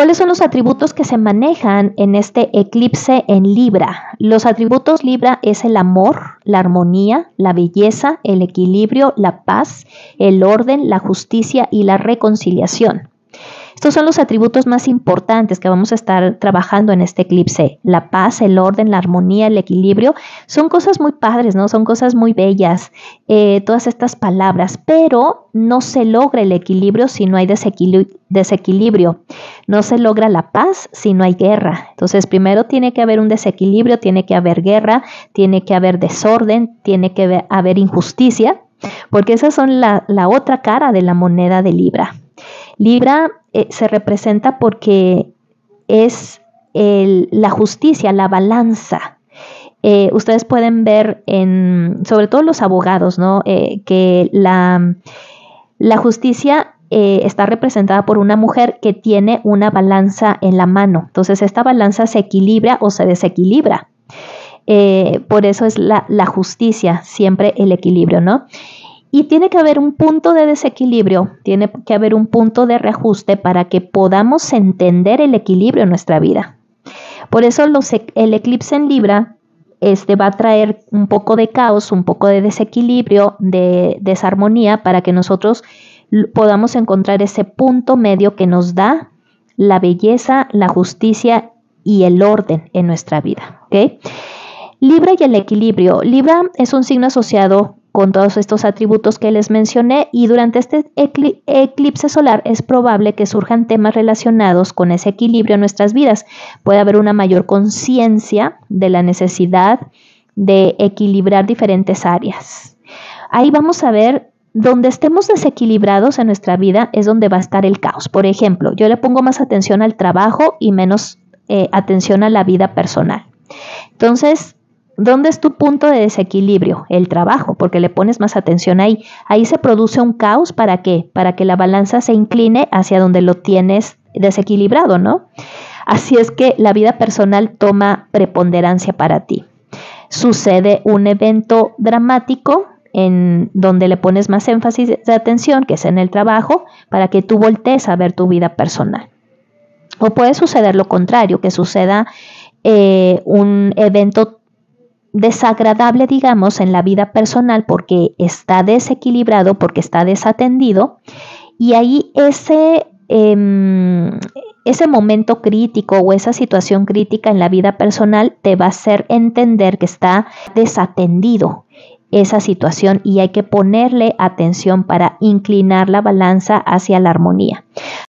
¿Cuáles son los atributos que se manejan en este eclipse en Libra? Los atributos Libra es el amor, la armonía, la belleza, el equilibrio, la paz, el orden, la justicia y la reconciliación. Estos son los atributos más importantes que vamos a estar trabajando en este eclipse. La paz, el orden, la armonía, el equilibrio. Son cosas muy padres, ¿no? Son cosas muy bellas, todas estas palabras, pero no se logra el equilibrio si no hay desequilibrio. No se logra la paz si no hay guerra. Entonces, primero tiene que haber un desequilibrio, tiene que haber guerra, tiene que haber desorden, tiene que haber injusticia, porque esas son la otra cara de la moneda de Libra. Libra se representa porque es la justicia, la balanza. Ustedes pueden ver, sobre todo los abogados, ¿no? Que la justicia está representada por una mujer que tiene una balanza en la mano. Entonces, esta balanza se equilibra o se desequilibra. Por eso es la justicia, siempre el equilibrio, ¿no? Y tiene que haber un punto de desequilibrio, tiene que haber un punto de reajuste para que podamos entender el equilibrio en nuestra vida. Por eso el eclipse en Libra va a traer un poco de caos, un poco de desequilibrio, de desarmonía, para que nosotros podamos encontrar ese punto medio que nos da la belleza, la justicia y el orden en nuestra vida. ¿Okay? Libra y el equilibrio. Libra es un signo asociado con todos estos atributos que les mencioné, y durante este eclipse solar es probable que surjan temas relacionados con ese equilibrio en nuestras vidas. Puede haber una mayor conciencia de la necesidad de equilibrar diferentes áreas. Ahí vamos a ver, donde estemos desequilibrados en nuestra vida es donde va a estar el caos. Por ejemplo, yo le pongo más atención al trabajo y menos atención a la vida personal. Entonces, ¿dónde es tu punto de desequilibrio? El trabajo, porque le pones más atención ahí. Ahí se produce un caos, ¿para qué? Para que la balanza se incline hacia donde lo tienes desequilibrado, ¿no? Así es que la vida personal toma preponderancia para ti. Sucede un evento dramático en donde le pones más énfasis de atención, que es en el trabajo, para que tú voltees a ver tu vida personal. O puede suceder lo contrario, que suceda un evento desagradable, digamos, en la vida personal, porque está desequilibrado, porque está desatendido, y ahí ese momento crítico o esa situación crítica en la vida personal te va a hacer entender que está desatendido esa situación y hay que ponerle atención para inclinar la balanza hacia la armonía.